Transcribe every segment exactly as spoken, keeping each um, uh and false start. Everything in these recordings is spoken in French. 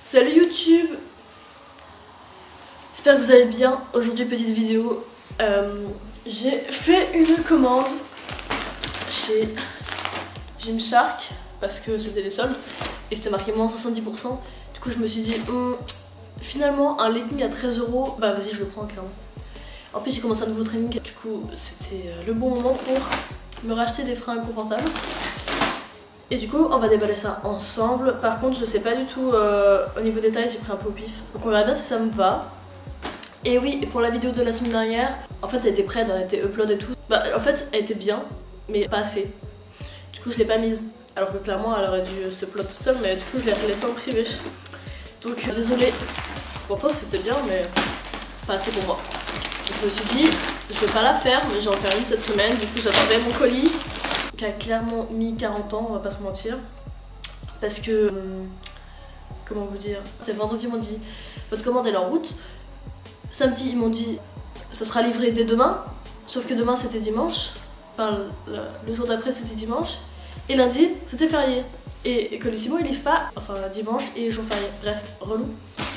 Salut YouTube, j'espère que vous allez bien. Aujourd'hui petite vidéo, euh, j'ai fait une commande chez Gymshark parce que c'était les soldes et c'était marqué moins soixante-dix pour cent. Du coup je me suis dit hm, finalement un legging à treize euros, bah vas-y je le prends clairement. En plus j'ai commencé un nouveau training, du coup c'était le bon moment pour me racheter des fringues confortables. Et du coup on va déballer ça ensemble. Par contre je sais pas du tout euh, au niveau des tailles, j'ai pris un peu au pif. Donc on verra bien si ça me va. Et oui, pour la vidéo de la semaine dernière, en fait elle était prête, elle était upload et tout. Bah en fait elle était bien, mais pas assez. Du coup je l'ai pas mise. Alors que clairement elle aurait dû se upload toute seule, mais du coup je l'ai laissée en privé. Donc euh, désolée. Pourtant c'était bien, mais pas assez pour moi. Donc je me suis dit, je vais pas la faire, mais je vais en faire une cette semaine. Du coup j'attendais mon colis, qui a clairement mis quarante ans, on va pas se mentir. Parce que, hum, comment vous dire, c'est vendredi, ils m'ont dit, votre commande est en route. Samedi, ils m'ont dit, ça sera livré dès demain. Sauf que demain, c'était dimanche. Enfin, le, le jour d'après, c'était dimanche. Et lundi, c'était férié. Et, et que le Simon, il livre pas, enfin, dimanche et jour férié. Bref, relou.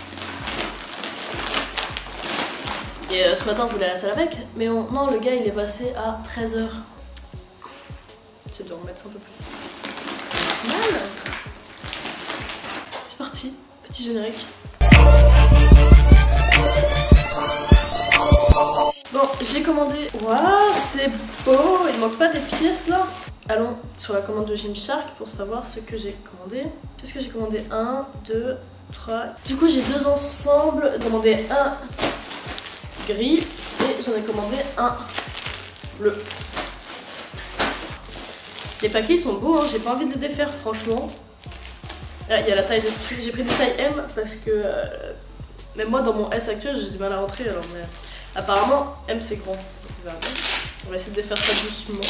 Et euh, ce matin, je voulais aller à la salle avec. Mais on, non, le gars, il est passé à treize heures. C'est de remettre ça un peu plus mal. C'est parti, petit générique. Bon, j'ai commandé. Waouh, c'est beau. Il ne manque pas des pièces là. Allons sur la commande de Gymshark pour savoir ce que j'ai commandé. Qu'est-ce que j'ai commandé? un, deux, trois. Du coup, j'ai deux ensembles. J'ai commandé un gris et j'en ai commandé un bleu. Les paquets ils sont beaux, hein. J'ai pas envie de les défaire franchement. Là, il y a la taille dessus. J'ai pris des tailles M parce que euh, même moi dans mon S actuel j'ai du mal à rentrer alors mais apparemment M c'est grand. Donc, on va essayer de défaire ça doucement.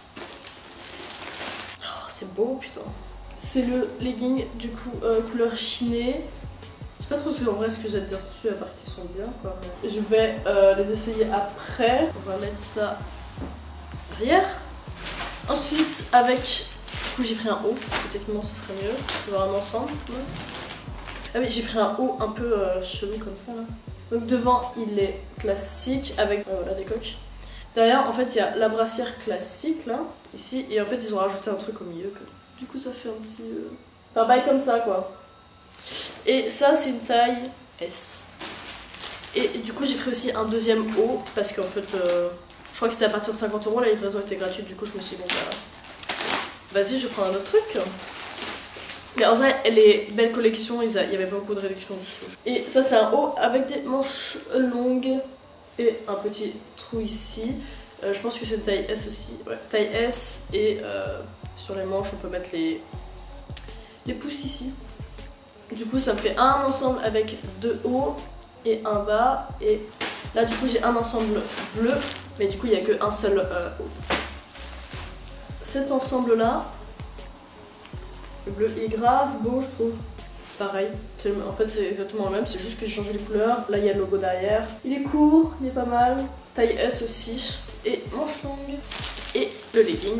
Oh, c'est beau putain. C'est le legging du coup euh, couleur chinée. Je sais pas trop ce, en vrai ce que j'ai à dire dessus à part qu'ils sont bien quoi. Mais je vais euh, les essayer après. On va mettre ça arrière. Ensuite, avec, du coup j'ai pris un haut, peut-être non ce serait mieux, avoir un ensemble. Ouais. Ah oui, j'ai pris un haut un peu euh, chelou comme ça là. Donc devant il est classique avec euh, voilà, des coques. Derrière en fait il y a la brassière classique là, ici, et en fait ils ont rajouté un truc au milieu. Que... Du coup ça fait un petit... Euh... un bail comme ça quoi. Et ça c'est une taille S. Et, et du coup j'ai pris aussi un deuxième haut parce qu'en fait... Euh... je crois que c'était à partir de cinquante euros, la livraison était gratuite, du coup je me suis dit bon bah vas-y je vais prendre un autre truc. Mais en vrai elle est belle collection, il y avait pas beaucoup de réduction dessus. Et ça c'est un haut avec des manches longues et un petit trou ici. Euh, je pense que c'est une taille S aussi, ouais, taille S et euh, sur les manches on peut mettre les, les pouces ici. Du coup ça me fait un ensemble avec deux hauts et un bas et là du coup j'ai un ensemble bleu. Mais du coup il n'y a qu'un seul euh, haut. Cet ensemble là, le bleu est grave beau je trouve. Pareil, en fait c'est exactement le même, c'est juste que j'ai changé les couleurs. Là il y a le logo derrière. Il est court, il est pas mal. Taille S aussi. Et manche longue. Et le legging.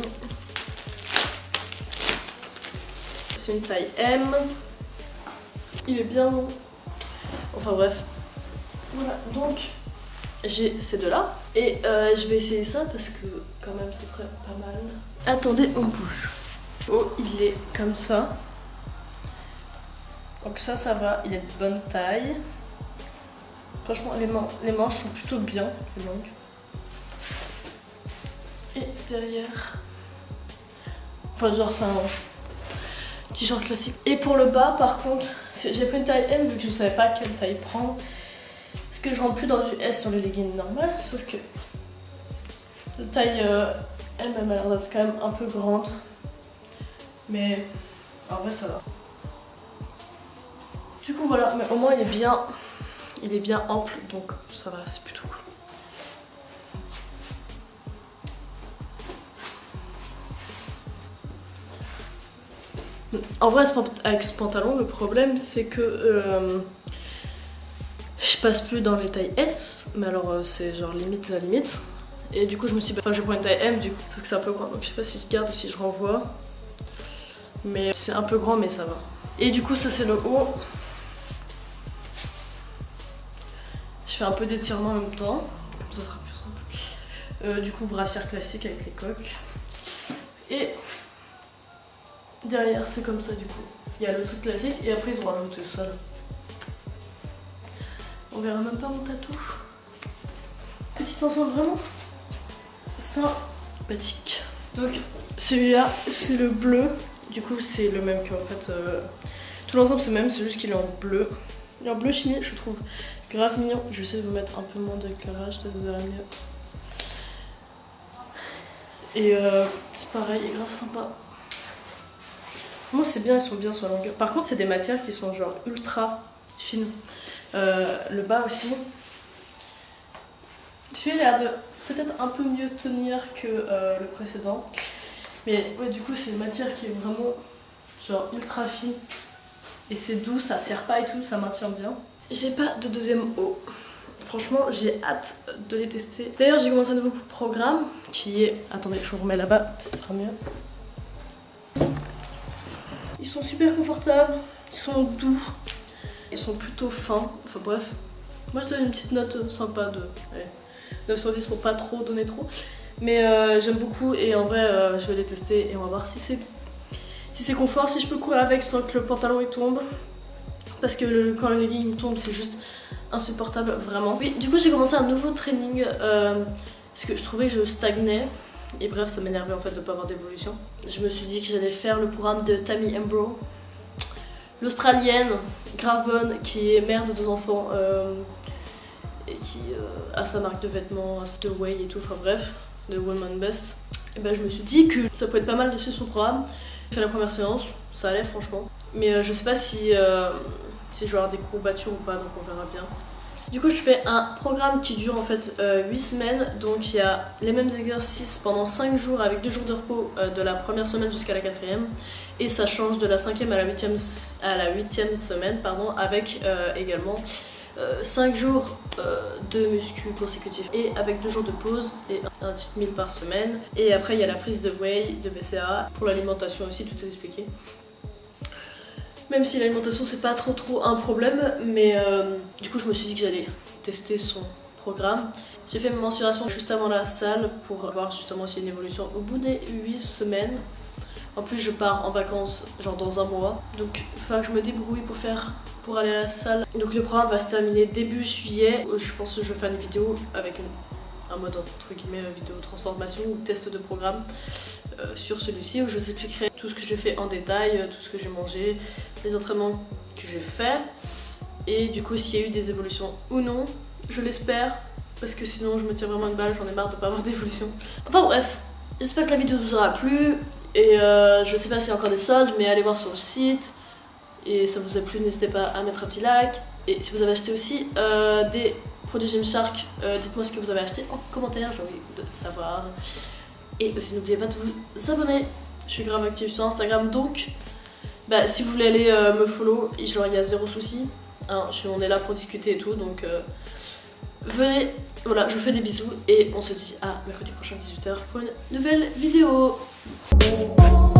C'est une taille M. Il est bien long. Enfin bref. Voilà, donc j'ai ces deux là et euh, je vais essayer ça parce que quand même ce serait pas mal. Attendez, on bouge. Oh, il est comme ça. Donc ça, ça va, il est de bonne taille. Franchement, les, man les manches sont plutôt bien, les longues. Et derrière... enfin genre c'est un t-shirt classique. Et pour le bas par contre, j'ai pris une taille M vu que je savais pas quelle taille prendre. Parce que je rentre plus dans du S sur le legging normal, sauf que la taille euh, M elle m'a l'air d'être quand même un peu grande. Mais en vrai ça va. Du coup voilà, mais au moins il est bien, il est bien ample, donc ça va, c'est plutôt cool. En vrai avec ce pantalon, le problème c'est que euh, je passe plus dans les tailles S, mais alors euh, c'est genre limite à limite. Et du coup je me suis dit, bah, je vais prendre une taille M du coup, parce que c'est un peu grand, donc je sais pas si je garde ou si je renvoie. Mais c'est un peu grand mais ça va. Et du coup ça c'est le haut. Je fais un peu d'étirement en même temps, comme ça sera plus simple. Euh, du coup, brassière classique avec les coques. Et derrière, c'est comme ça du coup. Il y a le truc classique et après, ils ont rajouté ça là. On verra même pas mon tatou. Petit ensemble vraiment sympathique. Donc, celui-là, c'est le bleu. Du coup, c'est le même qu'en fait. Euh, tout l'ensemble, c'est le même, c'est juste qu'il est en bleu. Il est en bleu chiné, je trouve grave mignon. Je vais essayer de vous mettre un peu moins d'éclairage, peut-être vous verrez mieux. Et euh, c'est pareil, il est grave sympa. Moi, c'est bien, ils sont bien sur la longueur. Par contre, c'est des matières qui sont genre ultra fines. Euh, le bas aussi. Celui-là a l'air de peut-être un peu mieux tenir que euh, le précédent. Mais ouais, du coup, c'est une matière qui est vraiment genre ultra fine. Et c'est doux, ça serre pas et tout, ça maintient bien. J'ai pas de deuxième haut. Franchement, j'ai hâte de les tester. D'ailleurs, j'ai commencé un nouveau programme qui est... Attendez, je vous remets là-bas, ce sera mieux. Ils sont super confortables, ils sont doux, ils sont plutôt fins. Enfin bref, moi je donne une petite note sympa de allez, neuf sur dix pour pas trop donner trop. Mais euh, j'aime beaucoup et en vrai, euh, je vais les tester et on va voir si c'est si c'est confort, si je peux courir avec sans que le pantalon il tombe. Parce que le, quand le legging tombe, c'est juste insupportable, vraiment. Oui, du coup, j'ai commencé un nouveau training euh, parce que je trouvais que je stagnais. Et bref, ça m'énervait en fait de ne pas avoir d'évolution. Je me suis dit que j'allais faire le programme de Tammy Embro, l'Australienne, grave bonne, qui est mère de deux enfants euh, et qui euh, a sa marque de vêtements, de Way et tout, enfin bref, de Woman Best. Et ben je me suis dit que ça pourrait être pas mal de suivre son programme. J'ai fait la première séance, ça allait franchement. Mais euh, je sais pas si, euh, si je vais avoir des courbatures ou pas, donc on verra bien. Du coup, je fais un programme qui dure en fait euh, huit semaines. Donc il y a les mêmes exercices pendant cinq jours avec deux jours de repos euh, de la première semaine jusqu'à la quatrième. Et ça change de la cinquième à la huitième, à la huitième semaine pardon, avec euh, également euh, cinq jours euh, de muscu consécutifs. Et avec deux jours de pause et un cheat meal par semaine. Et après il y a la prise de whey, de B C A A. Pour l'alimentation aussi, tout est expliqué. Même si l'alimentation c'est pas trop trop un problème, mais euh, du coup je me suis dit que j'allais tester son programme. J'ai fait ma mensuration juste avant la salle pour voir justement s'il y a une évolution au bout des huit semaines. En plus je pars en vacances genre dans un mois, donc il va que je me débrouille pour faire pour aller à la salle. Donc le programme va se terminer début juillet. Je pense que je vais faire une vidéo avec une, un mode entre guillemets vidéo transformation ou test de programme. Euh, sur celui-ci où je vous expliquerai tout ce que j'ai fait en détail, euh, tout ce que j'ai mangé, les entraînements que j'ai fait et du coup s'il y a eu des évolutions ou non, je l'espère parce que sinon je me tire vraiment une balle, j'en ai marre de pas avoir d'évolution. Enfin bref, j'espère que la vidéo vous aura plu et euh, je sais pas s'il y a encore des soldes mais allez voir sur le site et ça vous a plu, n'hésitez pas à mettre un petit like et si vous avez acheté aussi euh, des produits Gymshark, euh, dites-moi ce que vous avez acheté en commentaire, j'ai envie de savoir. Et aussi n'oubliez pas de vous abonner, je suis grave active sur Instagram donc bah, si vous voulez aller euh, me follow, genre il y a zéro souci, hein, je, on est là pour discuter et tout donc euh, venez, voilà je vous fais des bisous et on se dit à mercredi prochain dix-huit heures pour une nouvelle vidéo.